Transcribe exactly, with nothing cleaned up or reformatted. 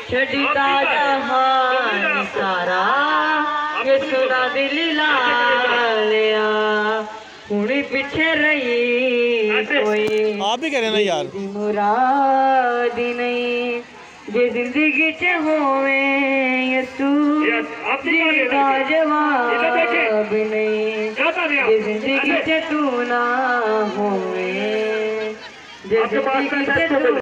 छड़ता जहान सारा ये सुना दिल लालिया हुणी पीछे रही कोई आप भी कह रहे ना यार मुराद नहीं जे जिंदगी च होवे यसू जीदा जवाब नहीं जे जिंदगी च तू ना होवे जे जिंदगी च तू